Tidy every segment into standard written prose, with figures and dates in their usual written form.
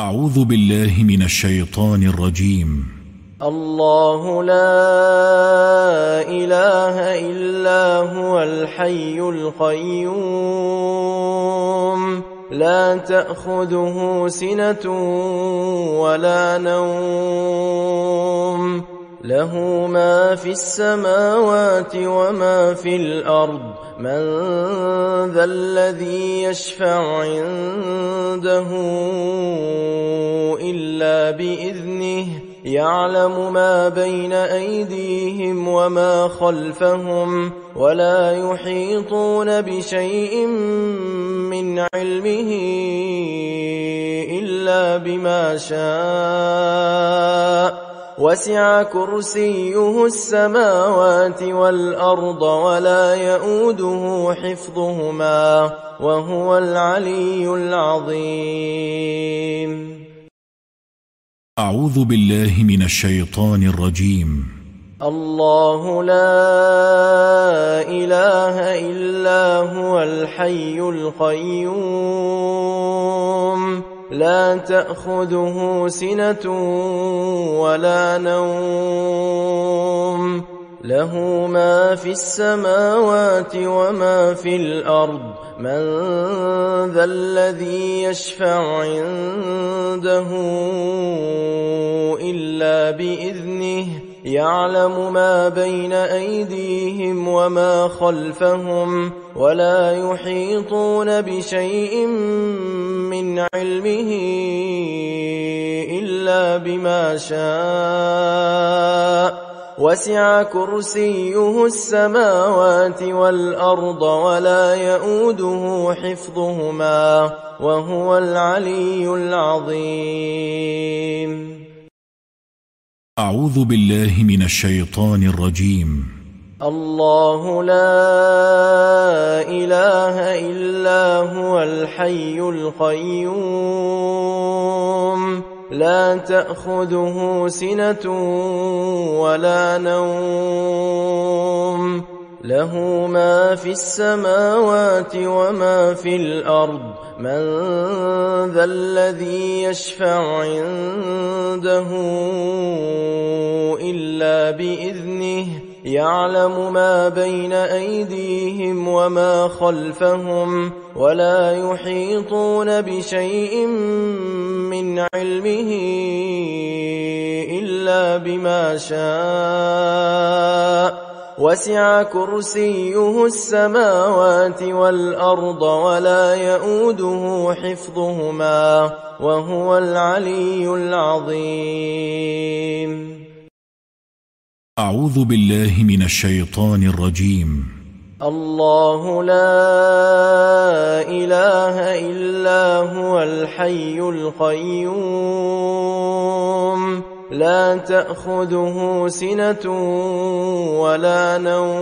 أعوذ بالله من الشيطان الرجيم. الله لا إله إلا هو الحي القيوم لا تأخذه سنة ولا نوم له ما في السماوات وما في الأرض من ذا الذي يشفع عنده إلا بإذنه يعلم ما بين أيديهم وما خلفهم ولا يحيطون بشيء من علمه إلا بما شاء وسع كرسيه السماوات والأرض ولا يئوده حفظهما وهو العلي العظيم. أعوذ بالله من الشيطان الرجيم. الله لا إله إلا هو الحي القيوم لا تأخذه سنة ولا نوم له ما في السماوات وما في الأرض من ذا الذي يشفع عنده إلا بإذنه يعلم ما بين أيديهم وما خلفهم ولا يحيطون بشيء من علمه إلا بما شاء وسع كرسيه السماوات والأرض ولا يئوده حفظهما وهو العلي العظيم. أعوذ بالله من الشيطان الرجيم. الله لا إله إلا هو الحي القيوم لا تأخذه سنة ولا نوم له ما في السماوات وما في الأرض من ذا الذي يشفع عنده إلا بإذنه يعلم ما بين أيديهم وما خلفهم ولا يحيطون بشيء من علمه إلا بما شاء وسع كرسيه السماوات والأرض ولا يئوده حفظهما وهو العلي العظيم. أعوذ بالله من الشيطان الرجيم. الله لا إله إلا هو الحي القيوم لا تأخذه سنة ولا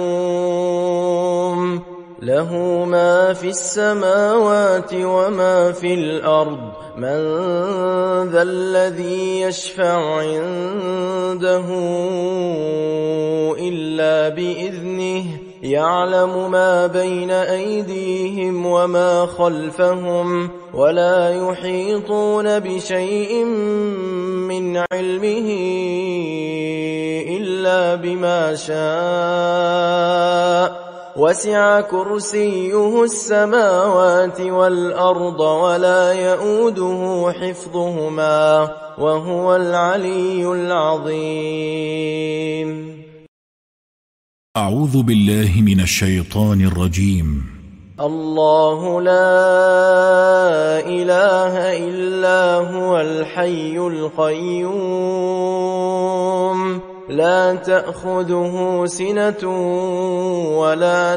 نوم له ما في السماوات وما في الأرض من ذا الذي يشفع عنده إلا بإذنه يعلم ما بين أيديهم وما خلفهم ولا يحيطون بشيء من علمه إلا بما شاء وسع كرسيه السماوات والأرض ولا يئوده حفظهما وهو العلي العظيم. أعوذ بالله من الشيطان الرجيم. الله لا إله إلا هو الحي القيوم لا تأخذه سنة ولا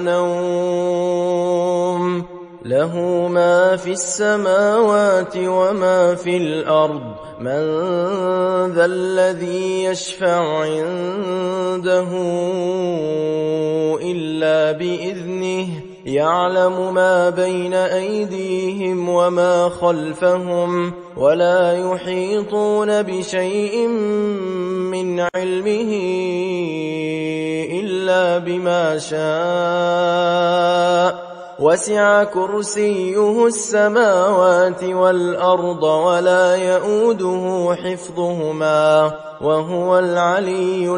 نوم له ما في السماوات وما في الأرض من ذا الذي يشفع عنده إلا بإذنه يعلم ما بين أيديهم وما خلفهم ولا يحيطون بشيء من علمه إلا بما شاء وسع كرسيه السماوات والأرض ولا يئوده حفظهما وهو العلي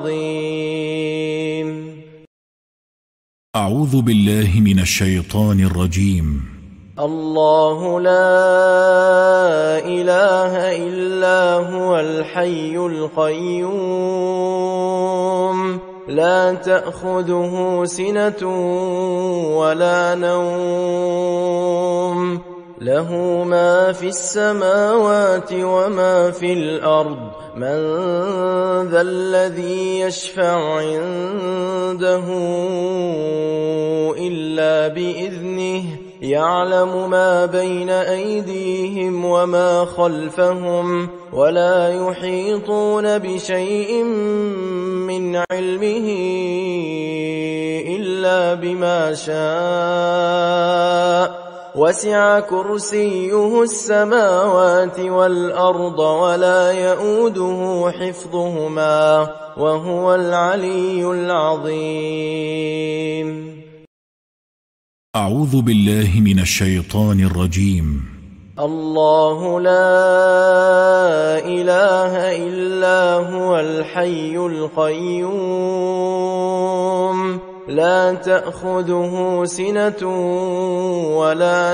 العظيم. أعوذ بالله من الشيطان الرجيم. الله لا إله إلا هو الحي القيوم لا تأخذه سنة ولا نوم له ما في السماوات وما في الأرض من ذا الذي يشفع عنده إلا بإذنه يعلم ما بين أيديهم وما خلفهم ولا يحيطون بشيء من علمه إلا بما شاء وسع كرسيه السماوات والأرض ولا يئوده حفظهما وهو العلي العظيم. أعوذ بالله من الشيطان الرجيم. الله لا إله إلا هو الحي القيوم لا تأخذه سنة ولا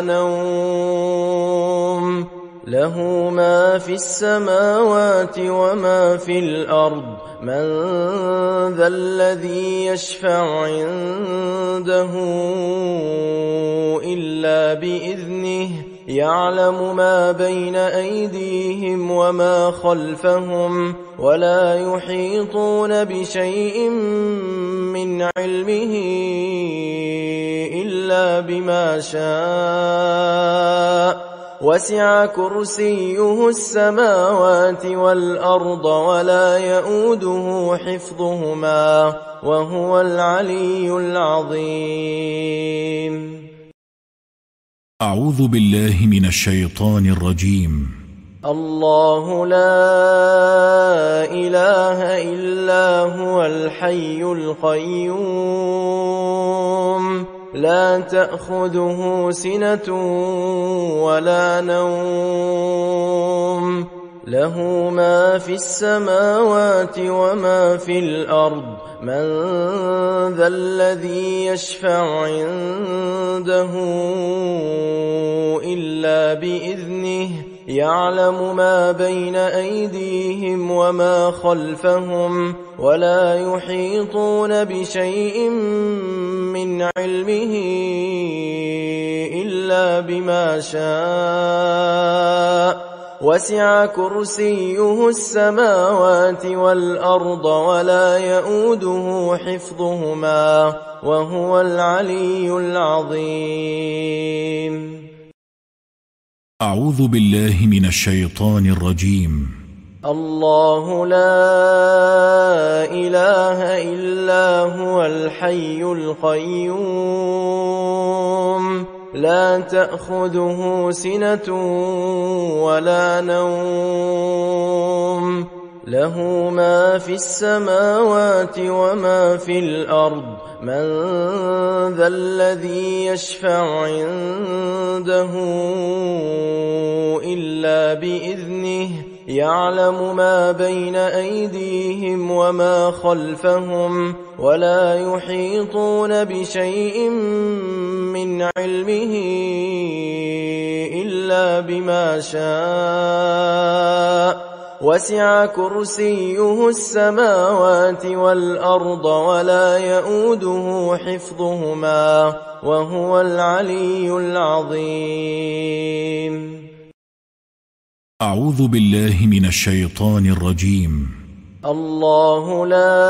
نوم له ما في السماوات وما في الأرض من ذا الذي يشفع عنده إلا بإذنه يعلم ما بين أيديهم وما خلفهم ولا يحيطون بشيء من علمه إلا بما شاء وسع كرسيه السماوات والأرض ولا يئوده حفظهما وهو العلي العظيم. أعوذ بالله من الشيطان الرجيم. الله لا إله إلا هو الحي القيوم لا تأخذه سنة ولا نوم له ما في السماوات وما في الأرض من ذا الذي يشفع عنده إلا بإذنه يعلم ما بين أيديهم وما خلفهم ولا يحيطون بشيء من علمه إلا بما شاء وسع كرسيه السماوات والأرض ولا يئوده حفظهما وهو العلي العظيم. أعوذ بالله من الشيطان الرجيم. الله لا إله إلا هو الحي القيوم لا تأخذه سنة ولا نوم له ما في السماوات وما في الأرض من ذا الذي يشفع عنده إلا بإذنه يعلم ما بين أيديهم وما خلفهم ولا يحيطون بشيء من علمه إلا بما شاء وسع كرسيه السماوات والأرض ولا يئوده حفظهما وهو العلي العظيم. أعوذ بالله من الشيطان الرجيم. الله لا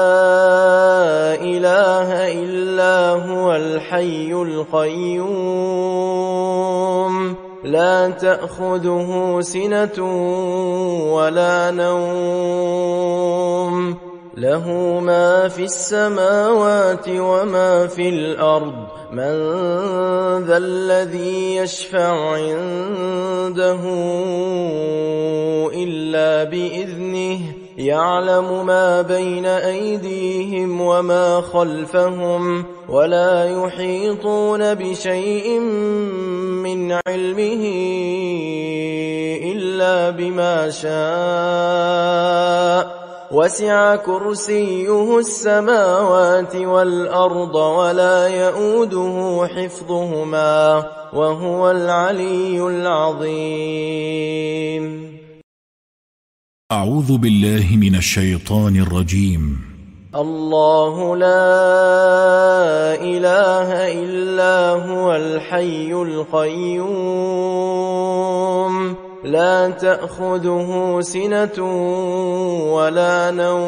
إله إلا هو الحي القيوم لا تأخذه سنة ولا نوم له ما في السماوات وما في الأرض من ذا الذي يشفع عنده إلا بإذنه يعلم ما بين أيديهم وما خلفهم ولا يحيطون بشيء من علمه إلا بما شاء وسع كرسيه السماوات والأرض ولا يئوده حفظهما وهو العلي العظيم. أعوذ بالله من الشيطان الرجيم. الله لا إله إلا هو الحي القيوم لا تأخذه سنة ولا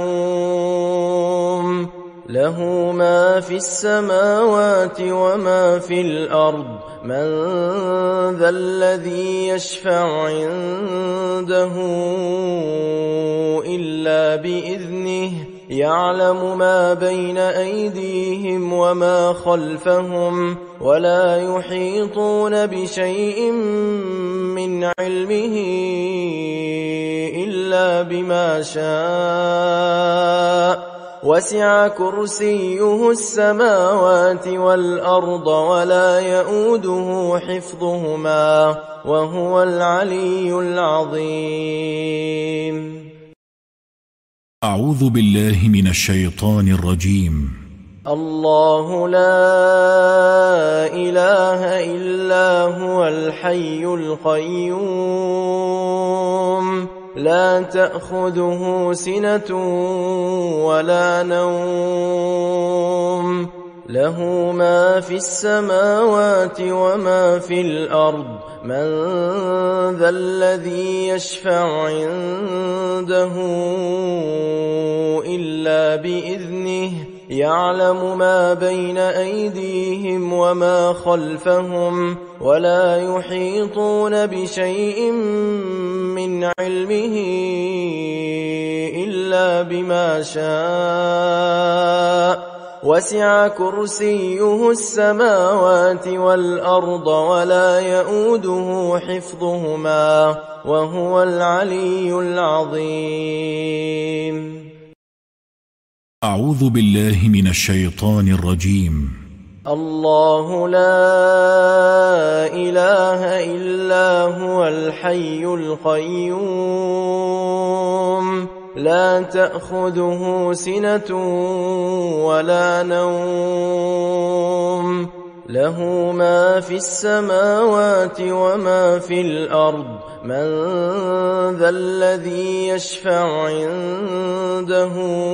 نوم له ما في السماوات وما في الأرض من ذا الذي يشفع عنده إلا بإذنه يعلم ما بين أيديهم وما خلفهم ولا يحيطون بشيء من علمه إلا بما شاء وسع كرسيه السماوات والأرض ولا يئوده حفظهما وهو العلي العظيم. أعوذ بالله من الشيطان الرجيم. الله لا إله إلا هو الحي القيوم لا تأخذه سنة ولا نوم له ما في السماوات وما في الأرض من ذا الذي يشفع عنده إلا بإذنه يعلم ما بين أيديهم وما خلفهم ولا يحيطون بشيء من علمه إلا بما شاء وسع كرسيه السماوات والأرض ولا يئوده حفظهما وهو العلي العظيم. أعوذ بالله من الشيطان الرجيم. الله لا إله إلا هو الحي القيوم لا تأخذه سنة ولا نوم له ما في السماوات وما في الأرض من ذا الذي يشفع عنده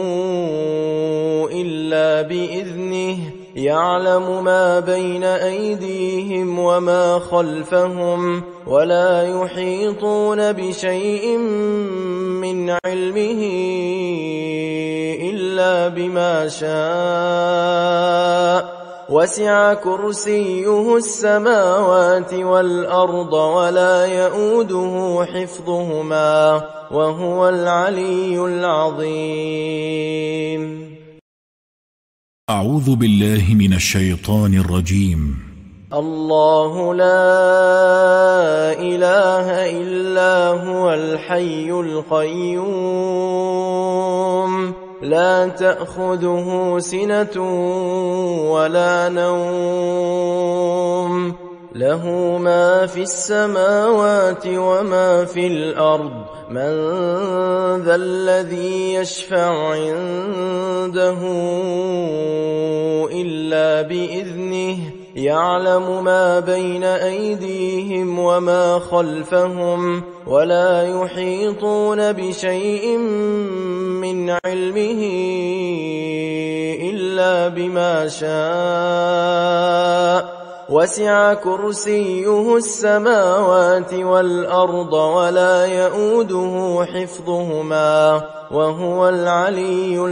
إلا بإذنه يعلم ما بين أيديهم وما خلفهم ولا يحيطون بشيء من علمه إلا بما شاء وسع كرسيه السماوات والأرض ولا يئوده حفظهما وهو العلي العظيم. أعوذ بالله من الشيطان الرجيم. الله لا إله إلا هو الحي القيوم لا تأخذه سنة ولا نوم له ما في السماوات وما في الأرض من ذا الذي يشفع عنده إلا بإذنه يعلم ما بين أيديهم وما خلفهم ولا يحيطون بشيء من علمه إلا بما شاء وسع كرسيه السماوات والأرض ولا يئوده حفظهما وهو العلي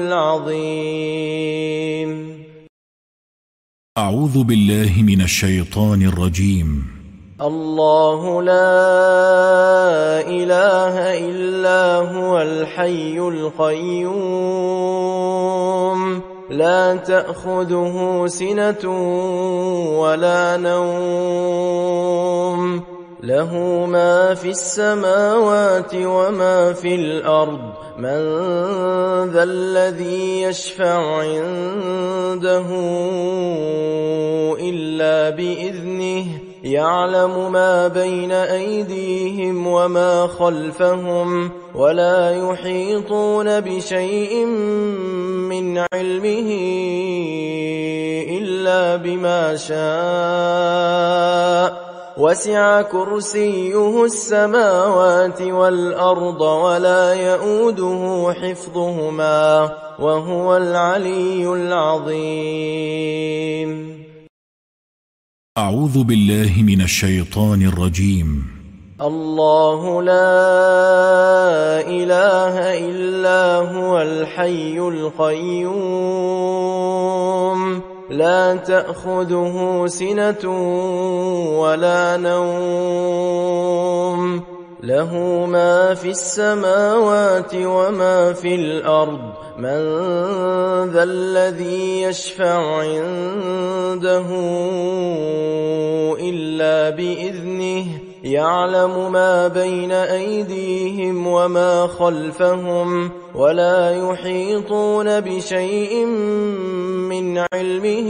العظيم. أعوذ بالله من الشيطان الرجيم. الله لا إله إلا هو الحي القيوم لا تأخذه سنة ولا نوم له ما في السماوات وما في الأرض من ذا الذي يشفع عنده إلا بإذنه يعلم ما بين أيديهم وما خلفهم ولا يحيطون بشيء من علمه إلا بما شاء وسع كرسيه السماوات والأرض ولا يؤوده حفظهما وهو العلي العظيم. أعوذ بالله من الشيطان الرجيم. الله لا إله إلا هو الحي القيوم لا تأخذه سنة ولا نوم له ما في السماوات وما في الأرض من ذا الذي يشفع عنده إلا بإذنه يعلم ما بين أيديهم وما خلفهم ولا يحيطون بشيء من علمه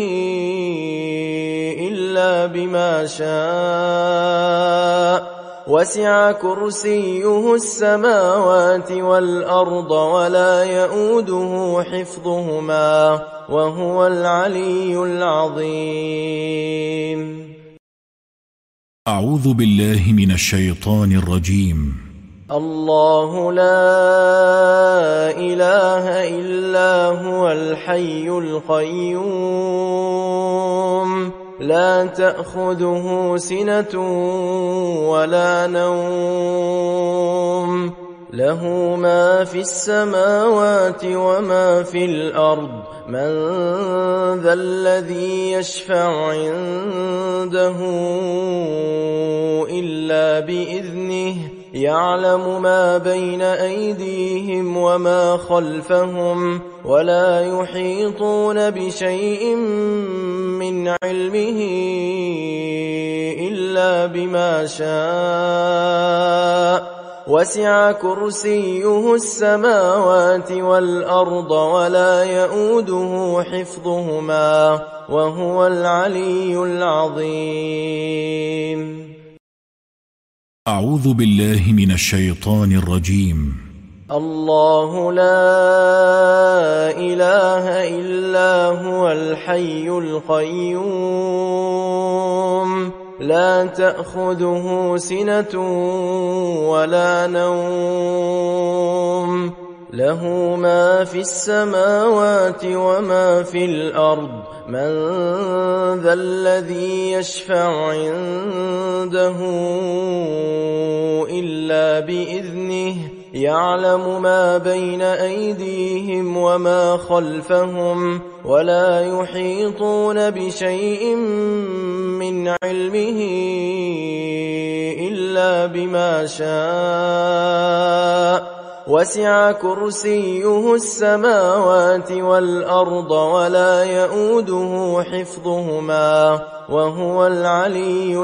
إلا بما شاء وسع كرسيه السماوات والأرض ولا يؤوده حفظهما وهو العلي العظيم. أعوذ بالله من الشيطان الرجيم. الله لا إله إلا هو الحي القيوم لا تأخذه سنة ولا نوم له ما في السماوات وما في الأرض من ذا الذي يشفع عنده إلا بإذنه يعلم ما بين أيديهم وما خلفهم ولا يحيطون بشيء من علمه إلا بما شاء وسع كرسيه السماوات والأرض ولا يؤوده حفظهما وهو العلي العظيم. أعوذ بالله من الشيطان الرجيم. الله لا إله إلا هو الحي القيوم لا تأخذه سنة ولا نوم له ما في السماوات وما في الأرض من ذا الذي يشفع عنده إلا بإذنه يعلم ما بين أيديهم وما خلفهم ولا يحيطون بشيء من علمه إلا بما شاء وسع كرسيه السماوات والأرض ولا يؤوده حفظهما وهو العلي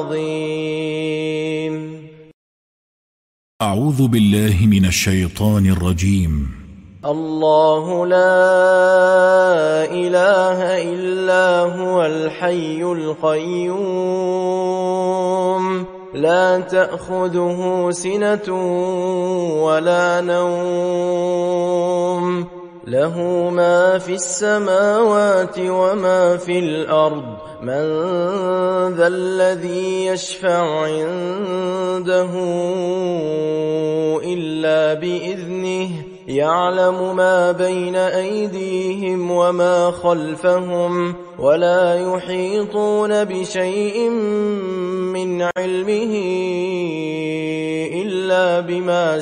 العظيم. أعوذ بالله من الشيطان الرجيم. الله لا إله إلا هو الحي القيوم لا تأخذه سنة ولا نوم له ما في السماوات وما في الأرض من ذا الذي يشفع عنده إلا بإذنه يعلم ما بين أيديهم وما خلفهم ولا يحيطون بشيء من علمه إلا بما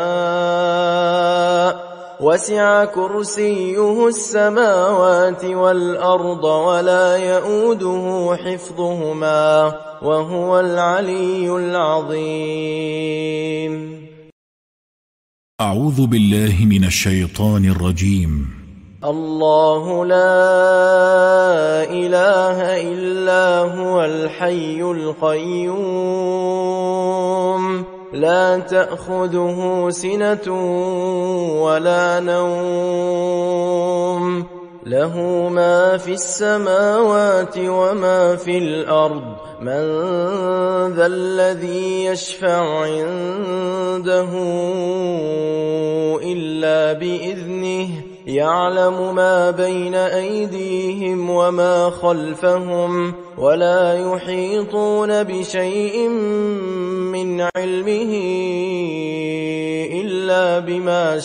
شاء وسع كرسيه السماوات والأرض ولا يؤوده حفظهما وهو العلي العظيم. أعوذ بالله من الشيطان الرجيم. الله لا إله إلا هو الحي القيوم لا تأخذه سنة ولا نوم له ما في السماوات وما في الأرض من ذا الذي يشفع عنده إلا بإذنه يعلم ما بين أيديهم وما خلفهم ولا يحيطون بشيء من علمه إلا بما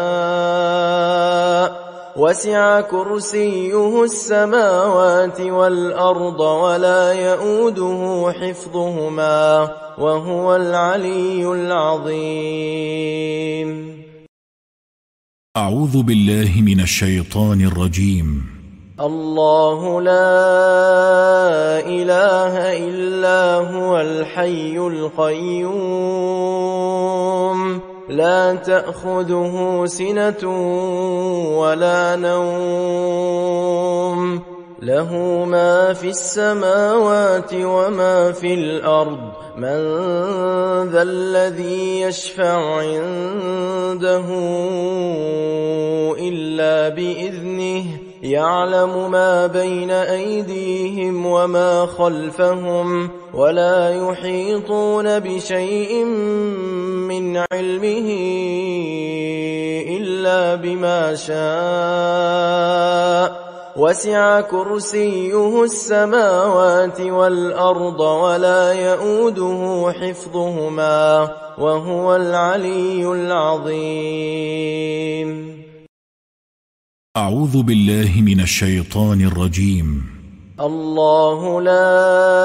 شاء وسع كرسيه السماوات والأرض ولا يؤوده حفظهما وهو العلي العظيم. أعوذ بالله من الشيطان الرجيم. الله لا إله إلا هو الحي القيوم لا تأخذه سنة ولا نوم له ما في السماوات وما في الأرض من ذا الذي يشفع عنده إلا بإذنه يعلم ما بين أيديهم وما خلفهم ولا يحيطون بشيء من علمه إلا بما شاء وسع كرسيه السماوات والأرض ولا يؤوده حفظهما وهو العلي العظيم. أعوذ بالله من الشيطان الرجيم. الله لا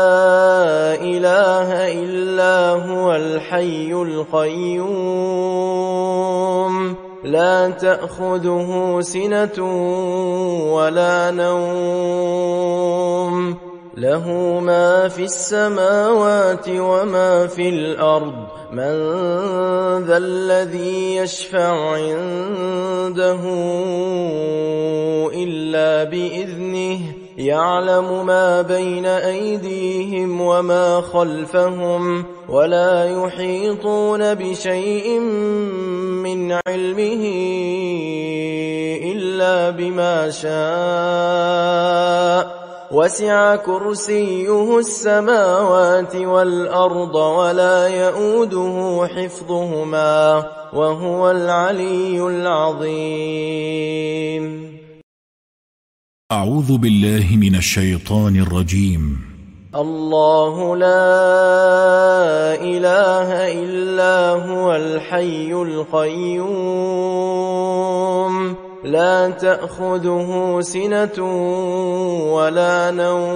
إله إلا هو الحي القيوم لا تأخذه سنة ولا نوم له ما في السماوات وما في الأرض من ذا الذي يشفع عنده إلا بإذنه يعلم ما بين أيديهم وما خلفهم ولا يحيطون بشيء من علمه إلا بما شاء وسع كرسيه السماوات والأرض ولا يؤوده حفظهما وهو العلي العظيم. أعوذ بالله من الشيطان الرجيم. الله لا إله إلا هو الحي القيوم لا تأخذه سنة ولا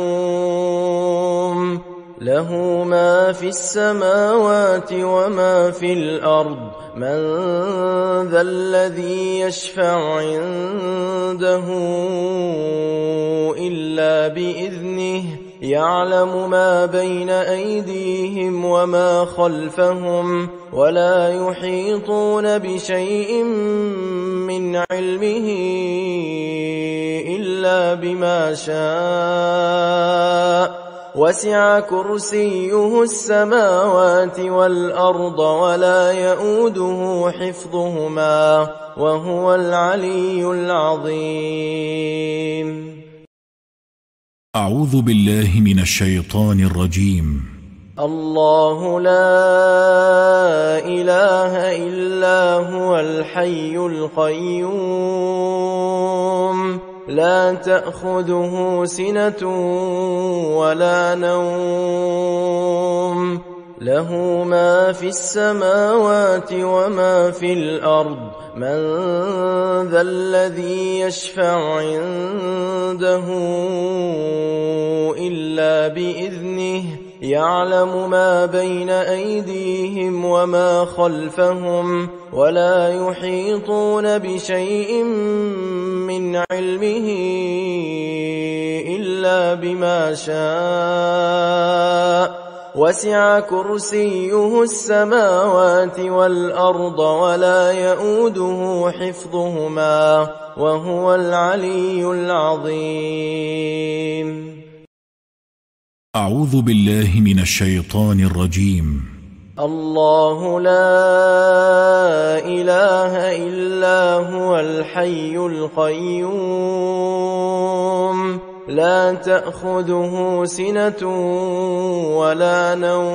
نوم له ما في السماوات وما في الأرض من ذا الذي يشفع عنده إلا بإذنه يعلم ما بين أيديهم وما خلفهم ولا يحيطون بشيء من علمه إلا بما شاء وسع كرسيه السماوات والأرض ولا يؤوده حفظهما وهو العلي العظيم. أعوذ بالله من الشيطان الرجيم. الله لا إله إلا هو الحي القيوم لا تأخذه سنة ولا نوم له ما في السماوات وما في الأرض من ذا الذي يشفع عنده إلا بإذنه يعلم ما بين أيديهم وما خلفهم ولا يحيطون بشيء من علمه إلا بما شاء وسع كرسيه السماوات والأرض ولا يئوده حفظهما وهو العلي العظيم. أعوذ بالله من الشيطان الرجيم. الله لا إله إلا هو الحي القيوم لا تأخذه سنة ولا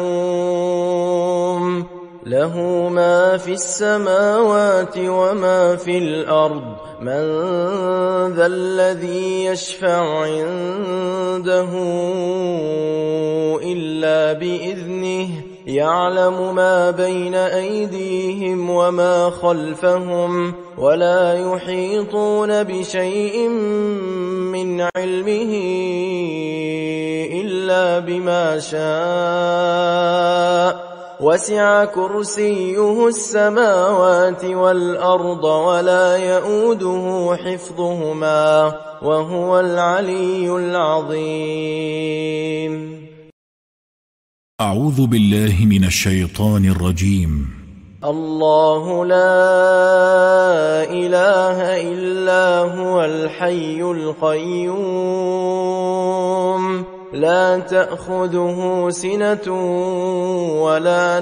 نوم له ما في السماوات وما في الأرض من ذا الذي يشفع عنده إلا بإذنه يعلم ما بين أيديهم وما خلفهم ولا يحيطون بشيء من علمه إلا بما شاء وسع كرسيه السماوات والأرض ولا يئوده حفظهما وهو العلي العظيم. أعوذ بالله من الشيطان الرجيم. الله لا إله إلا هو الحي القيوم لا تأخذه سنة ولا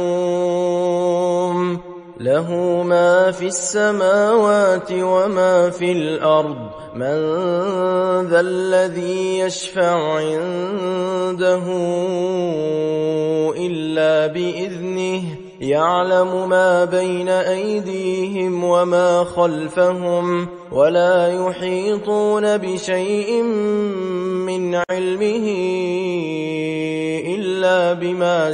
نوم له ما في السماوات وما في الأرض من ذا الذي يشفع عنده إلا بإذنه يعلم ما بين أيديهم وما خلفهم ولا يحيطون بشيء من علمه إلا بما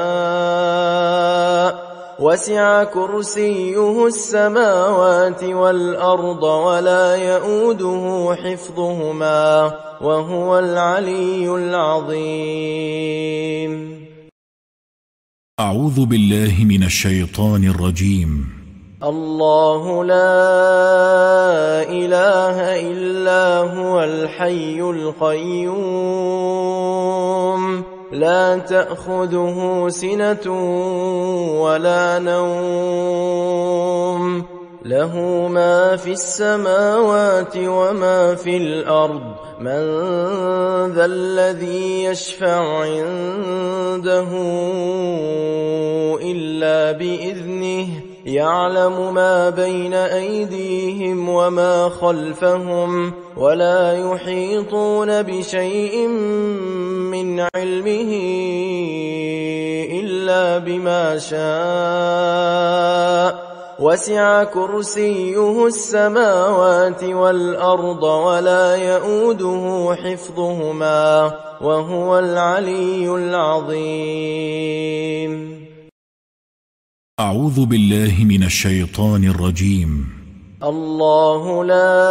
شاء وسع كرسيه السماوات والأرض ولا يئوده حفظهما وهو العلي العظيم. أعوذ بالله من الشيطان الرجيم. الله لا إله إلا هو الحي القيوم لا تأخذه سنة ولا نوم له ما في السماوات وما في الأرض من ذا الذي يشفع عنده إلا بإذنه يعلم ما بين أيديهم وما خلفهم ولا يحيطون بشيء من علمه إلا بما شاء وسع كرسيه السماوات والأرض ولا يئوده حفظهما وهو العلي العظيم. أعوذ بالله من الشيطان الرجيم. الله لا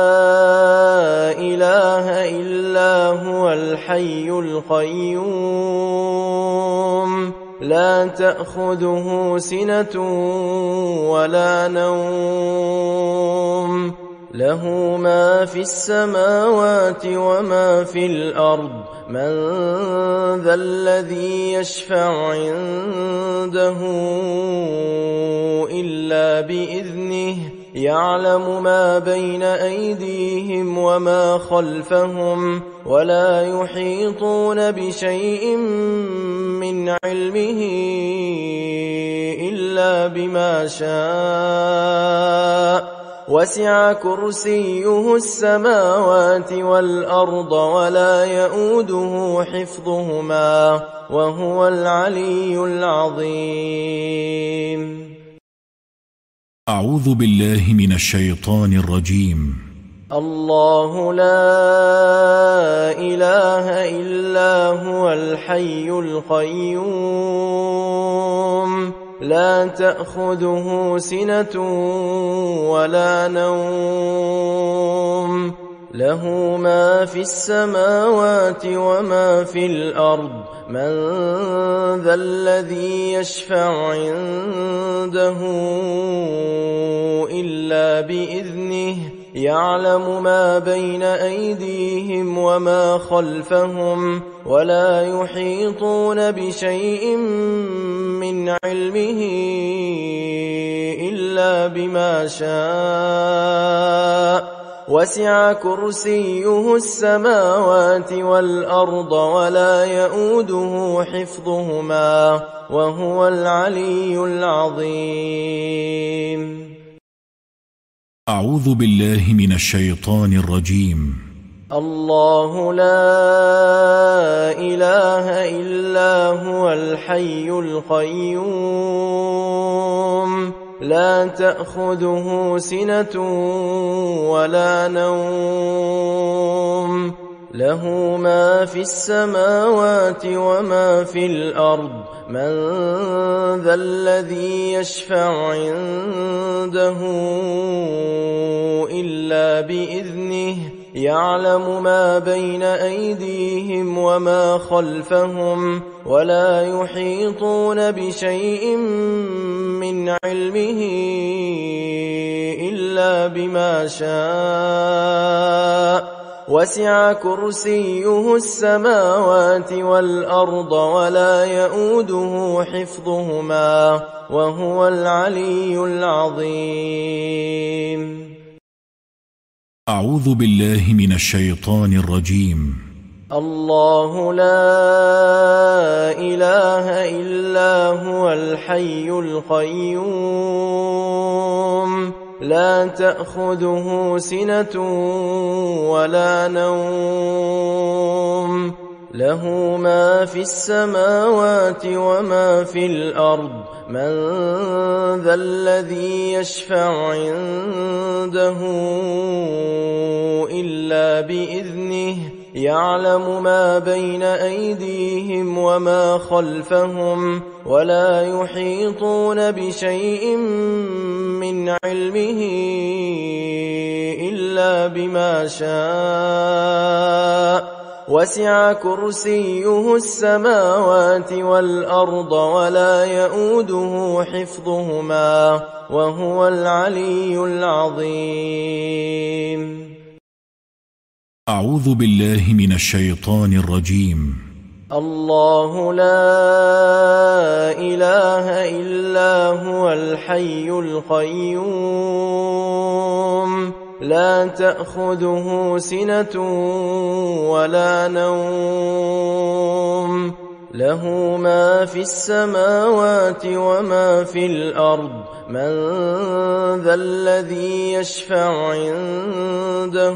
إله إلا هو الحي القيوم لا تأخذه سنة ولا نوم له ما في السماوات وما في الأرض من ذا الذي يشفع عنده إلا بإذنه يعلم ما بين أيديهم وما خلفهم ولا يحيطون بشيء من علمه إلا بما شاء وسع كرسيه السماوات والأرض ولا يئوده حفظهما وهو العلي العظيم. أعوذ بالله من الشيطان الرجيم. الله لا إله إلا هو الحي القيوم لا تأخذه سنة ولا نوم له ما في السماوات وما في الأرض من ذا الذي يشفع عنده إلا بإذنه يعلم ما بين أيديهم وما خلفهم ولا يحيطون بشيء من علمه إلا بما شاء وسع كرسيه السماوات والأرض ولا يئوده حفظهما وهو العلي العظيم. أعوذ بالله من الشيطان الرجيم. الله لا إله إلا هو الحي القيوم لا تأخذه سنة ولا نوم له ما في السماوات وما في الأرض من ذا الذي يشفع عنده إلا بإذنه يعلم ما بين أيديهم وما خلفهم ولا يحيطون بشيء من علمه إلا بما شاء وسع كرسيه السماوات والأرض ولا يئوده حفظهما وهو العلي العظيم. أعوذ بالله من الشيطان الرجيم. الله لا إله إلا هو الحي القيوم لا تأخذه سنة ولا نوم له ما في السماوات وما في الأرض من ذا الذي يشفع عنده إلا بإذنه يعلم ما بين أيديهم وما خلفهم ولا يحيطون بشيء من علمه إلا بما شاء وسع كرسيه السماوات والأرض ولا يئوده حفظهما وهو العلي العظيم. أعوذ بالله من الشيطان الرجيم. الله لا إله إلا هو الحي القيوم لا تأخذه سنة ولا نوم له ما في السماوات وما في الأرض من ذا الذي يشفع عنده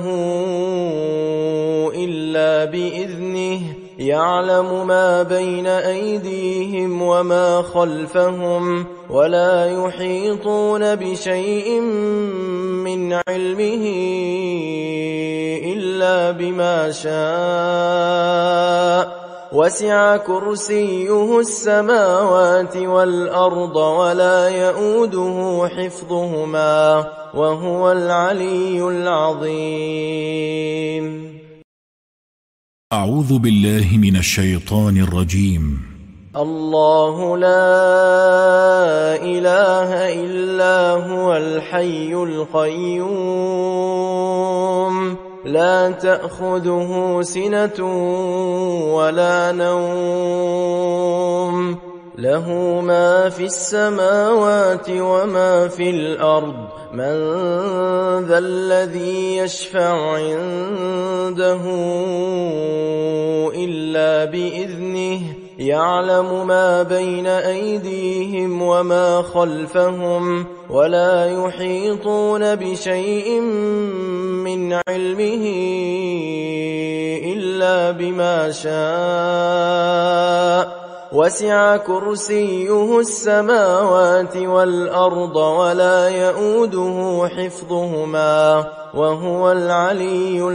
إلا بإذنه يعلم ما بين أيديهم وما خلفهم ولا يحيطون بشيء من علمه إلا بما شاء وسع كرسيه السماوات والأرض ولا يئوده حفظهما وهو العلي العظيم. أعوذ بالله من الشيطان الرجيم. الله لا إله إلا هو الحي القيوم لا تأخذه سنة ولا نوم له ما في السماوات وما في الأرض من ذا الذي يشفع عنده إلا بإذنه يعلم ما بين أيديهم وما خلفهم ولا يحيطون بشيء من علمه إلا بما شاء وسع كرسيه السماوات والأرض ولا يئوده حفظهما وهو العلي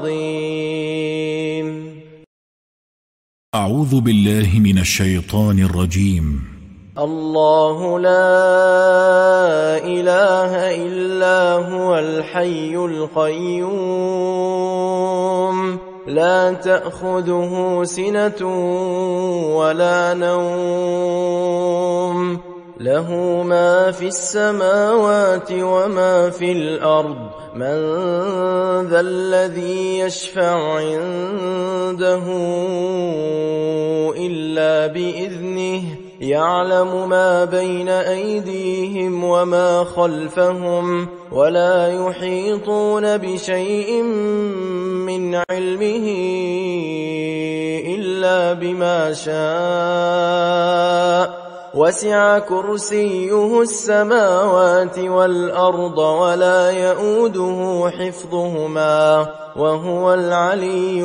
العظيم. أعوذ بالله من الشيطان الرجيم. الله لا إله إلا هو الحي القيوم لا تأخذه سنة ولا نوم له ما في السماوات وما في الأرض من ذا الذي يشفع عنده إلا بإذنه يعلم ما بين أيديهم وما خلفهم ولا يحيطون بشيء من علمه إلا بما شاء وسع كرسيه السماوات والأرض ولا يؤوده حفظهما وهو العلي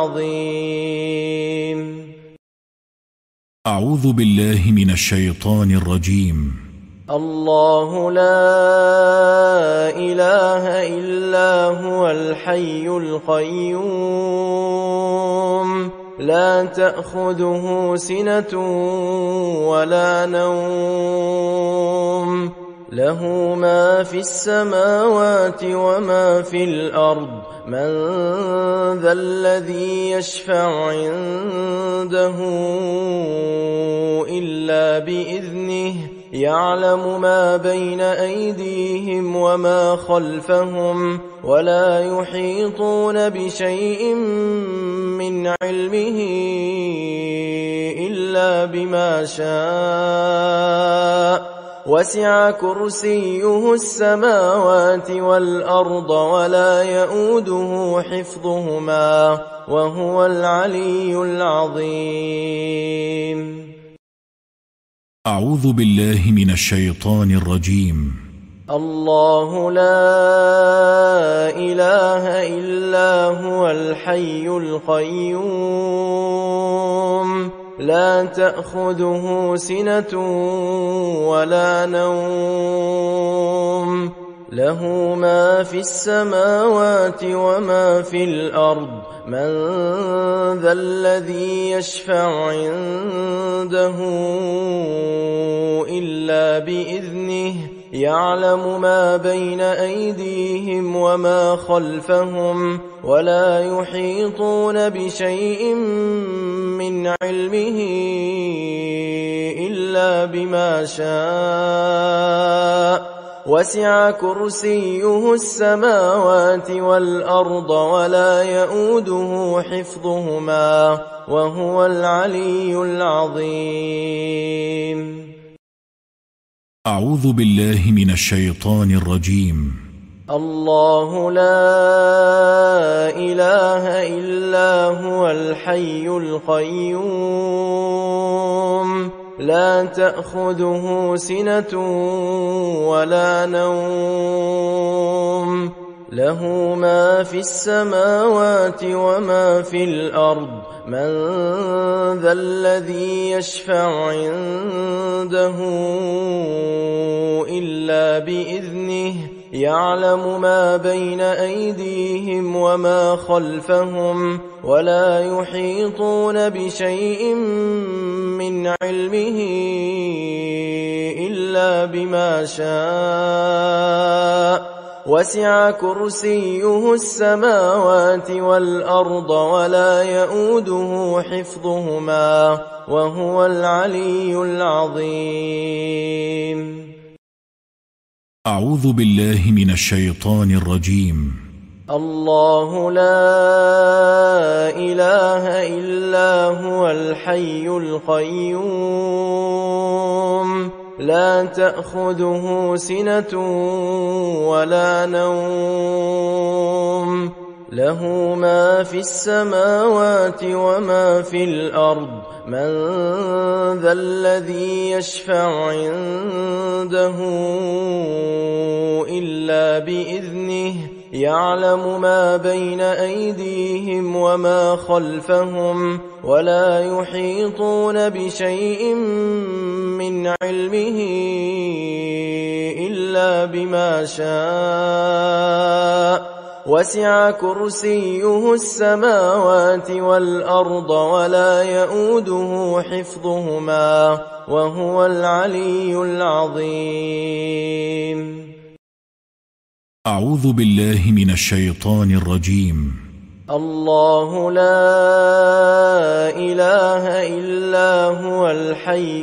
العظيم. أعوذ بالله من الشيطان الرجيم. الله لا إله إلا هو الحي القيوم لا تأخذه سنة ولا نوم له ما في السماوات وما في الأرض من ذا الذي يشفع عنده إلا بإذنه يعلم ما بين أيديهم وما خلفهم ولا يحيطون بشيء من علمه إلا بما شاء وسع كرسيه السماوات والأرض ولا يؤوده حفظهما وهو العلي العظيم. أعوذ بالله من الشيطان الرجيم. الله لا إله إلا هو الحي القيوم لا تأخذه سنة ولا نوم له ما في السماوات وما في الأرض من ذا الذي يشفع عنده إلا بإذنه يعلم ما بين أيديهم وما خلفهم ولا يحيطون بشيء من علمه إلا بما شاء وسع كرسيه السماوات والأرض ولا يؤوده حفظهما وهو العلي العظيم. أعوذ بالله من الشيطان الرجيم. الله لا إله إلا هو الحي القيوم لا تأخذه سنة ولا نوم له ما في السماوات وما في الأرض من ذا الذي يشفع عنده إلا بإذنه يعلم ما بين أيديهم وما خلفهم ولا يحيطون بشيء من علمه إلا بما شاء وسع كرسيه السماوات والأرض ولا يؤوده حفظهما وهو العلي العظيم. أعوذ بالله من الشيطان الرجيم. الله لا إله إلا هو الحي القيوم لا تأخذه سنة ولا نوم له ما في السماوات وما في الأرض من ذا الذي يشفع عنده إلا بإذنه يعلم ما بين أيديهم وما خلفهم ولا يحيطون بشيء من علمه إلا بما شاء وسع كرسيه السماوات والأرض ولا يؤوده حفظهما وهو العلي العظيم. أعوذ بالله من الشيطان الرجيم. الله لا إله إلا هو الحي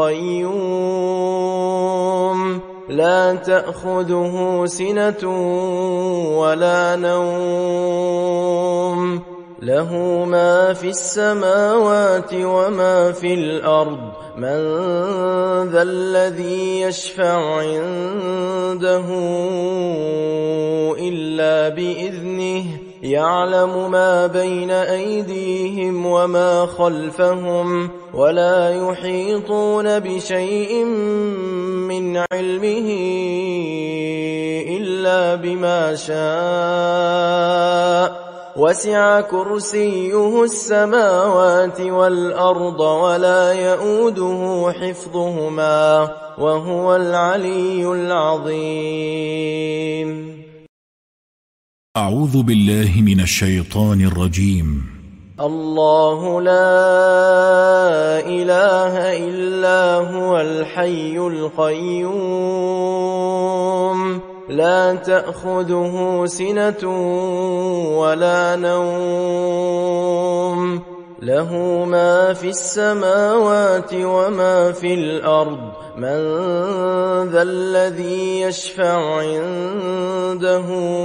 القيوم لا تأخذه سنة ولا نوم له ما في السماوات وما في الأرض من ذا الذي يشفع عنده إلا بإذنه يعلم ما بين أيديهم وما خلفهم ولا يحيطون بشيء من علمه إلا بما شاء وسع كرسيه السماوات والأرض ولا يؤوده حفظهما وهو العلي العظيم. أعوذ بالله من الشيطان الرجيم. الله لا إله إلا هو الحي القيوم لا تأخذه سنة ولا نوم له ما في السماوات وما في الأرض من ذا الذي يشفع عنده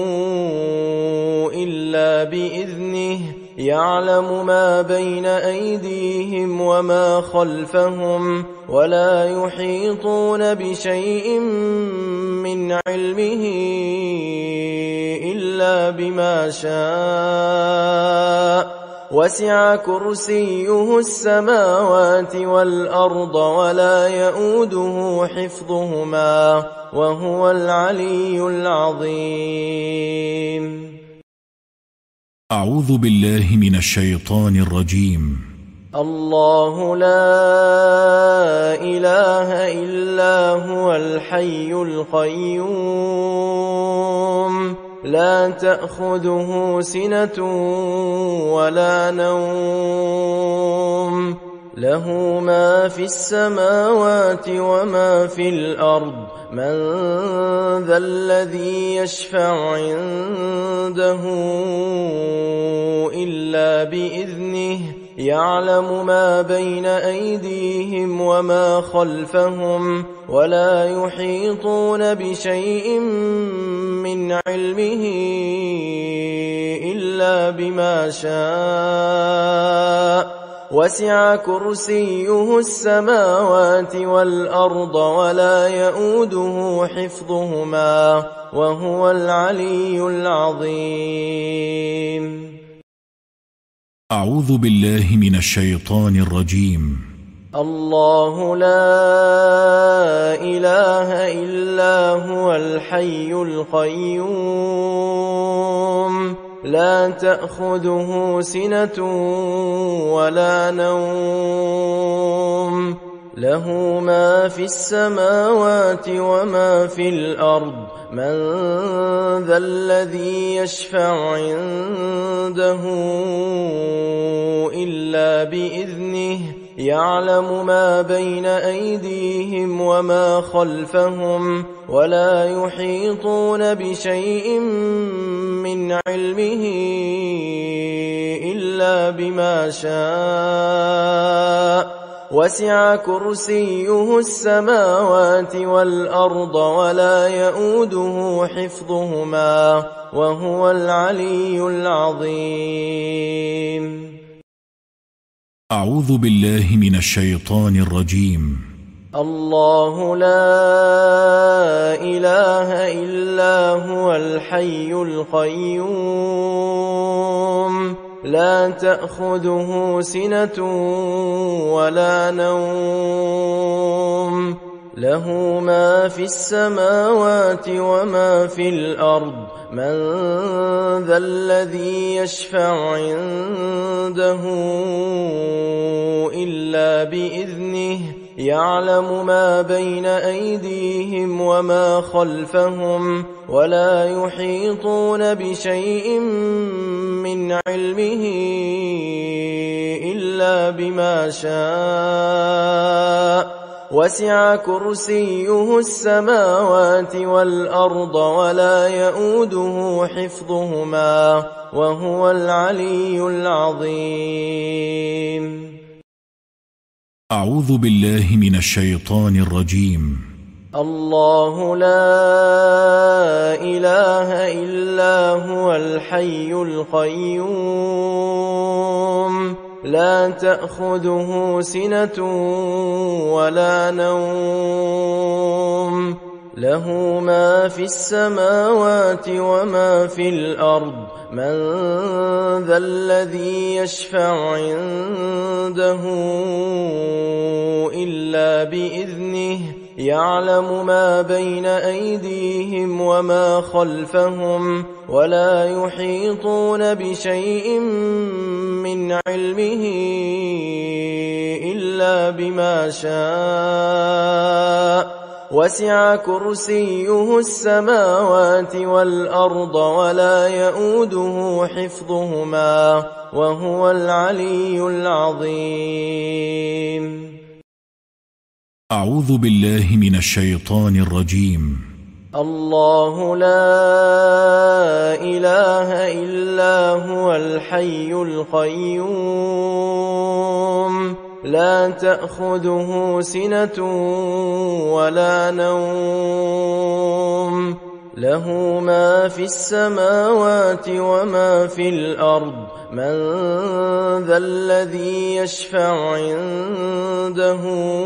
إلا بإذنه يعلم ما بين أيديهم وما خلفهم ولا يحيطون بشيء من علمه إلا بما شاء وسع كرسيه السماوات والأرض ولا يؤوده حفظهما وهو العلي العظيم. أعوذ بالله من الشيطان الرجيم. الله لا إله إلا هو الحي القيوم لا تأخذه سنة ولا نوم له ما في السماوات وما في الأرض من ذا الذي يشفع عنده إلا بإذنه يعلم ما بين أيديهم وما خلفهم ولا يحيطون بشيء من علمه إلا بما شاء وسع كرسيه السماوات والأرض ولا يؤوده حفظهما وهو العلي العظيم. أعوذ بالله من الشيطان الرجيم. الله لا إله إلا هو الحي القيوم لا تأخذه سنة ولا نوم له ما في السماوات وما في الأرض من ذا الذي يشفع عنده إلا بإذنه يعلم ما بين أيديهم وما خلفهم ولا يحيطون بشيء من علمه إلا بما شاء وسع كرسيه السماوات والأرض ولا يؤوده حفظهما وهو العلي العظيم. أعوذ بالله من الشيطان الرجيم. الله لا إله إلا هو الحي القيوم لا تأخذه سنة ولا نوم له ما في السماوات وما في الأرض من ذا الذي يشفع عنده إلا بإذنه يعلم ما بين أيديهم وما خلفهم ولا يحيطون بشيء من علمه إلا بما شاء وسع كرسيه السماوات والأرض ولا يئوده حفظهما وهو العلي العظيم. أعوذ بالله من الشيطان الرجيم. الله لا إله إلا هو الحي القيوم لا تأخذه سنة ولا نوم له ما في السماوات وما في الأرض من ذا الذي يشفع عنده إلا بإذنه يعلم ما بين أيديهم وما خلفهم ولا يحيطون بشيء من علمه إلا بما شاء وسع كرسيه السماوات والأرض ولا يئوده حفظهما وهو العلي العظيم. أعوذ بالله من الشيطان الرجيم. الله لا إله إلا هو الحي القيوم لا تأخذه سنة ولا نوم له ما في السماوات وما في الأرض من ذا الذي يشفع عنده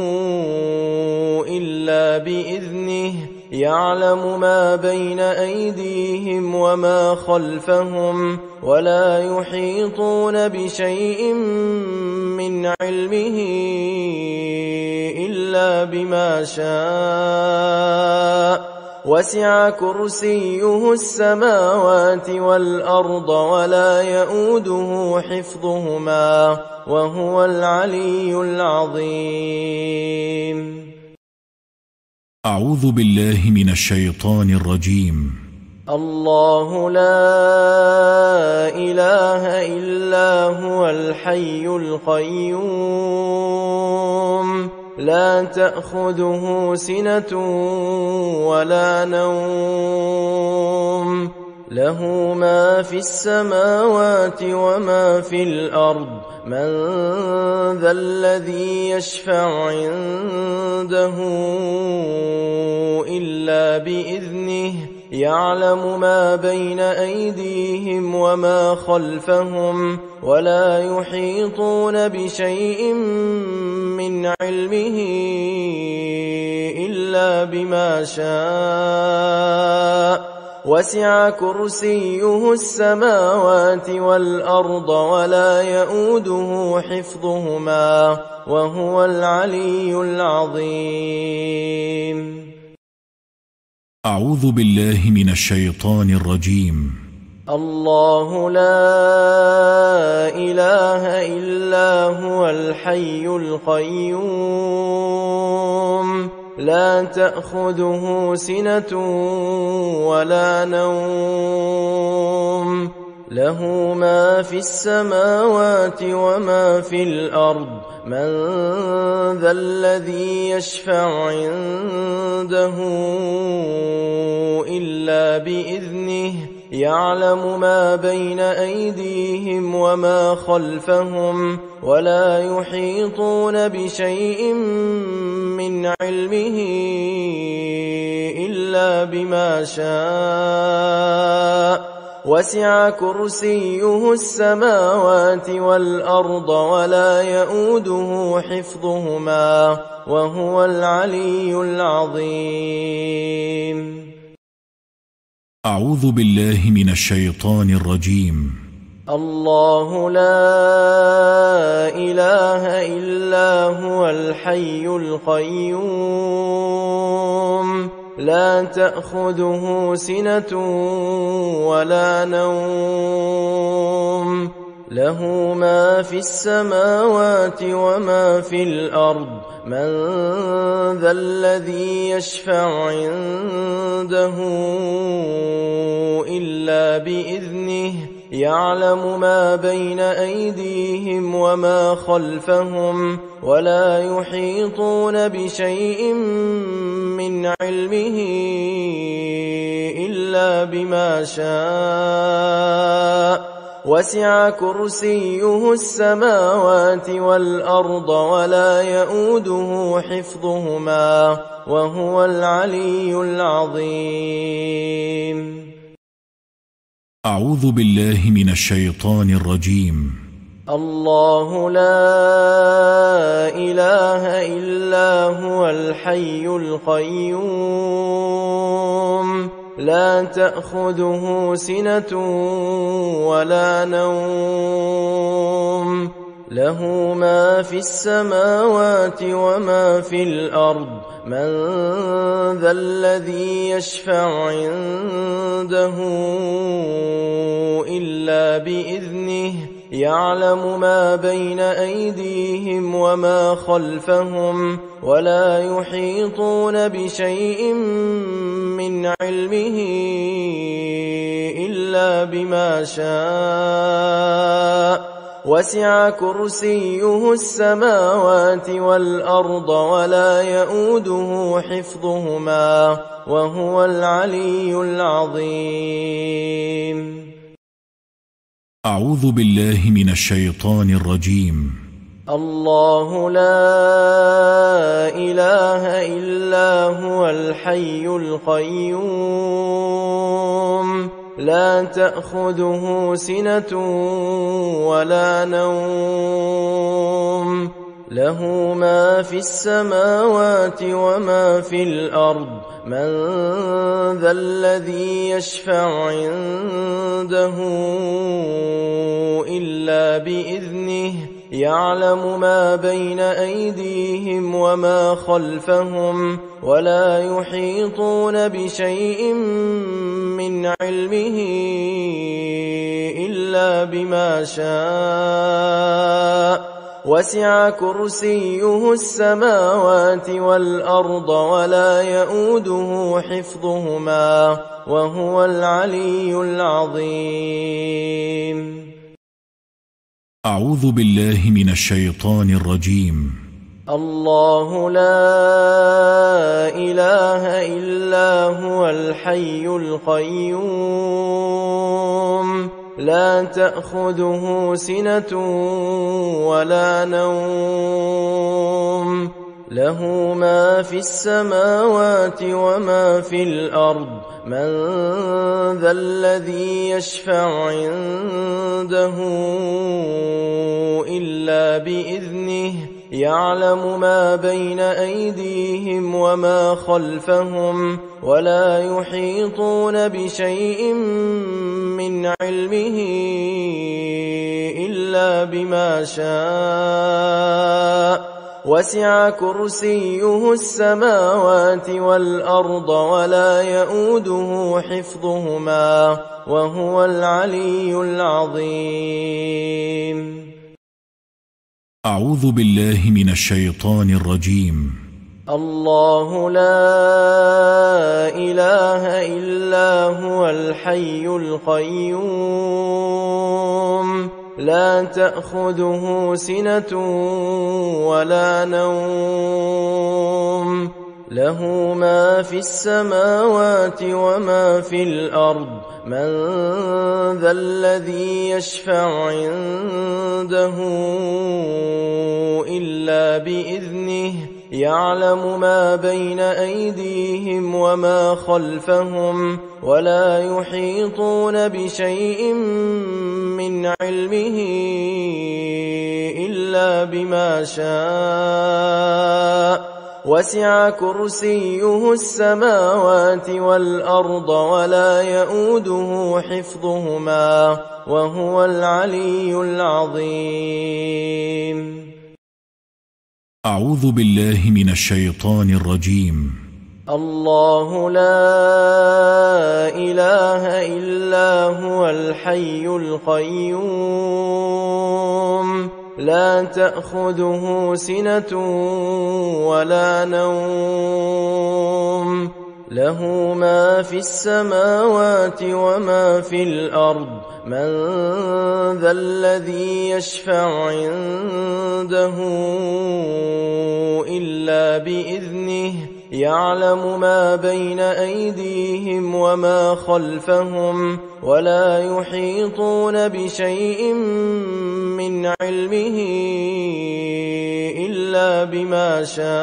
إلا بإذنه يعلم ما بين أيديهم وما خلفهم ولا يحيطون بشيء من علمه إلا بما شاء وسع كرسيه السماوات والأرض ولا يئوده حفظهما وهو العلي العظيم. أعوذ بالله من الشيطان الرجيم. الله لا إله إلا هو الحي القيوم لا تأخذه سنة ولا نوم له ما في السماوات وما في الأرض من ذا الذي يشفع عنده إلا بإذنه يعلم ما بين أيديهم وما خلفهم ولا يحيطون بشيء من علمه إلا بما شاء وسع كرسيه السماوات والأرض ولا يئوده حفظهما وهو العلي العظيم. أعوذ بالله من الشيطان الرجيم. الله لا إله إلا هو الحي القيوم لا تأخذه سنة ولا نوم له ما في السماوات وما في الأرض من ذا الذي يشفع عنده إلا بإذنه يعلم ما بين أيديهم وما خلفهم ولا يحيطون بشيء من علمه إلا بما شاء وسع كرسيه السماوات والأرض ولا يئوده حفظهما وهو العلي العظيم. أعوذ بالله من الشيطان الرجيم. الله لا إله إلا هو الحي القيوم لا تأخذه سنة ولا نوم له ما في السماوات وما في الأرض من ذا الذي يشفع عنده إلا بإذنه يعلم ما بين أيديهم وما خلفهم ولا يحيطون بشيء من علمه إلا بما شاء وسع كرسيه السماوات والأرض ولا يئوده حفظهما وهو العلي العظيم. أعوذ بالله من الشيطان الرجيم. الله لا إله إلا هو الحي القيوم لا تأخذه سنة ولا نوم له ما في السماوات وما في الأرض من ذا الذي يشفع عنده إلا بإذنه يعلم ما بين أيديهم وما خلفهم ولا يحيطون بشيء من علمه إلا بما شاء وسع كرسيه السماوات والأرض ولا يئوده حفظهما وهو العلي العظيم. أعوذ بالله من الشيطان الرجيم. الله لا إله إلا هو الحي القيوم لا تأخذه سنة ولا نوم له ما في السماوات وما في الأرض من ذا الذي يشفع عنده إلا بإذنه يعلم ما بين أيديهم وما خلفهم ولا يحيطون بشيء من علمه إلا بما شاء وسع كرسيه السماوات والأرض ولا يئوده حفظهما وهو العلي العظيم. أعوذ بالله من الشيطان الرجيم. الله لا إله إلا هو الحي القيوم لا تأخذه سنة ولا نوم له ما في السماوات وما في الأرض من ذا الذي يشفع عنده إلا بإذنه يعلم ما بين أيديهم وما خلفهم ولا يحيطون بشيء من علمه إلا بما شاء وسع كرسيه السماوات والأرض ولا يئوده حفظهما وهو العلي العظيم. أعوذ بالله من الشيطان الرجيم. الله لا إله إلا هو الحي القيوم لا تأخذه سنة ولا نوم له ما في السماوات وما في الأرض من ذا الذي يشفع عنده إلا بإذنه يعلم ما بين أيديهم وما خلفهم ولا يحيطون بشيء من علمه إلا بما شاء وسع كرسيه السماوات والأرض ولا يئوده حفظهما وهو العلي العظيم. أعوذ بالله من الشيطان الرجيم. الله لا إله إلا هو الحي القيوم لا تأخذه سنة ولا نوم له ما في السماوات وما في الأرض من ذا الذي يشفع عنده إلا بإذنه يعلم ما بين أيديهم وما خلفهم ولا يحيطون بشيء من علمه إلا بما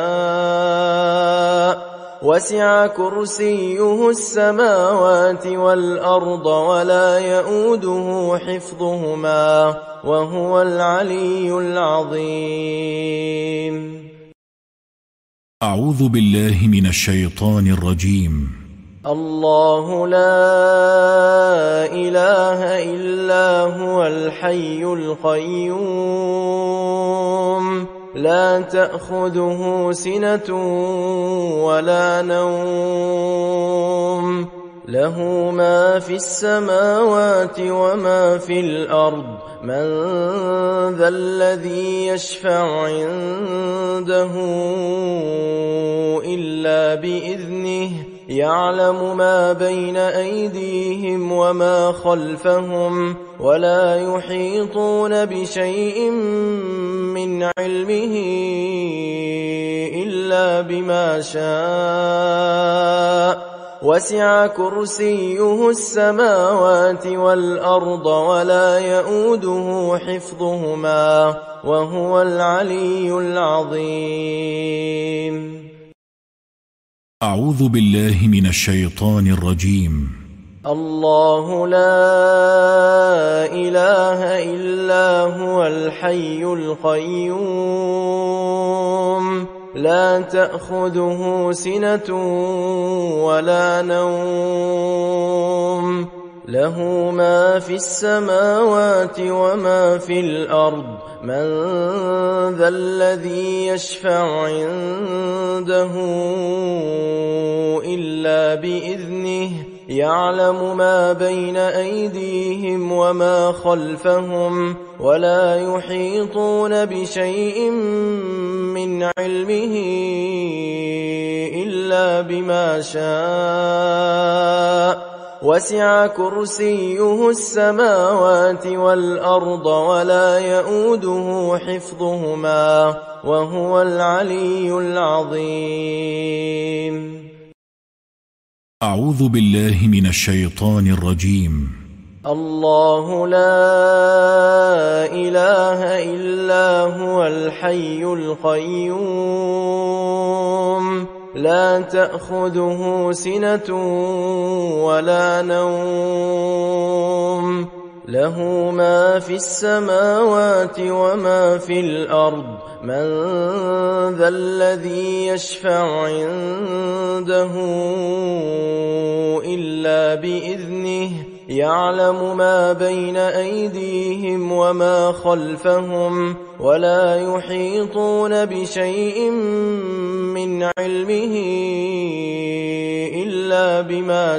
شاء وسع كرسيه السماوات والأرض ولا يؤوده حفظهما وهو العلي العظيم. أعوذ بالله من الشيطان الرجيم. الله لا إله إلا هو الحي القيوم لا تأخذه سنة ولا نوم له ما في السماوات وما في الأرض من ذا الذي يشفع عنده إلا بإذنه يعلم ما بين أيديهم وما خلفهم ولا يحيطون بشيء من علمه إلا بما شاء وسع كرسيه السماوات والأرض ولا يؤوده حفظهما وهو العلي العظيم. أعوذ بالله من الشيطان الرجيم. الله لا إله إلا هو الحي القيوم لا تأخذه سنة ولا نوم له ما في السماوات وما في الأرض من ذا الذي يشفع عنده إلا بإذنه يعلم ما بين أيديهم وما خلفهم ولا يحيطون بشيء من علمه إلا بما شاء وسع كرسيه السماوات والأرض ولا يؤوده حفظهما وهو العلي العظيم. أعوذ بالله من الشيطان الرجيم. الله لا إله إلا هو الحي القيوم لا تأخذه سنة ولا نوم له ما في السماوات وما في الأرض من ذا الذي يشفع عنده إلا بإذنه يعلم ما بين أيديهم وما خلفهم ولا يحيطون بشيء من علمه إلا بما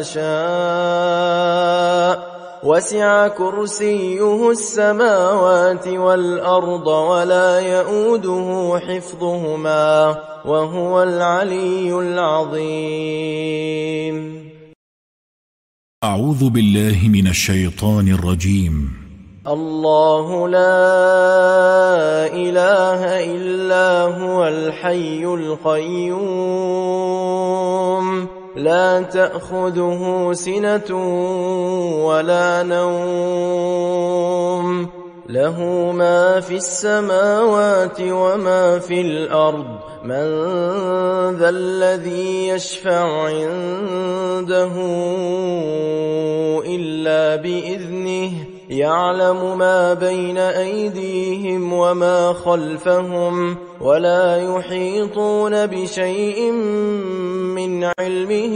شاء وسع كرسيه السماوات والأرض ولا يؤوده حفظهما وهو العلي العظيم. أعوذ بالله من الشيطان الرجيم. الله لا إله إلا هو الحي القيوم لا تأخذه سنة ولا نوم له ما في السماوات وما في الأرض من ذا الذي يشفع عنده إلا بإذنه يعلم ما بين أيديهم وما خلفهم ولا يحيطون بشيء من علمه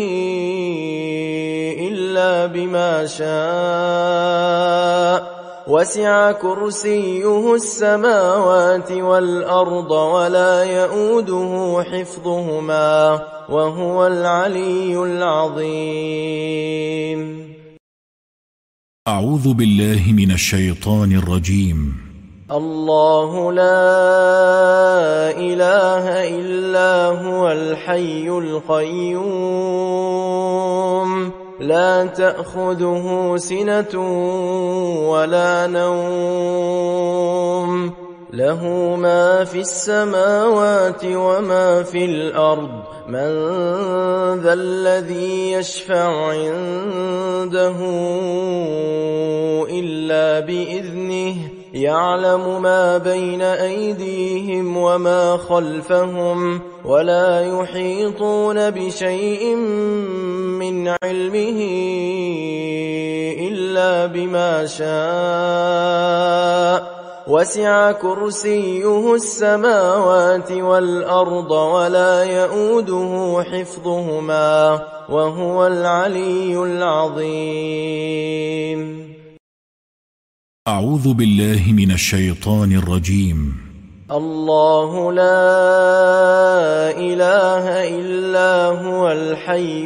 إلا بما شاء وسع كرسيه السماوات والأرض ولا يؤوده حفظهما وهو العلي العظيم. أعوذ بالله من الشيطان الرجيم. الله لا إله إلا هو الحي القيوم لا تأخذه سنة ولا نوم له ما في السماوات وما في الأرض من ذا الذي يشفع عنده إلا بإذنه يعلم ما بين أيديهم وما خلفهم ولا يحيطون بشيء من علمه إلا بما شاء وسع كرسيه السماوات والأرض ولا يؤوده حفظهما وهو العلي العظيم. أعوذ بالله من الشيطان الرجيم. الله لا إله إلا هو الحي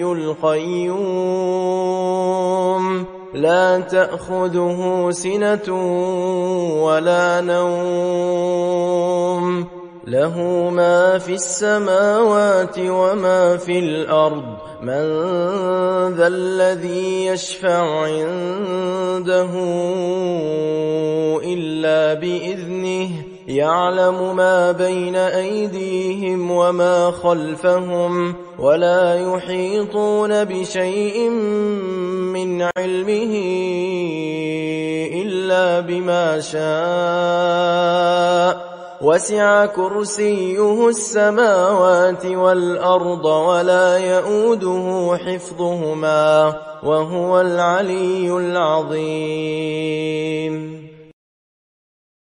القيوم لا تأخذه سنة ولا نوم له ما في السماوات وما في الأرض من ذا الذي يشفع عنده إلا بإذنه يعلم ما بين أيديهم وما خلفهم ولا يحيطون بشيء من علمه إلا بما شاء وسع كرسيه السماوات والأرض ولا يؤوده حفظهما وهو العلي العظيم.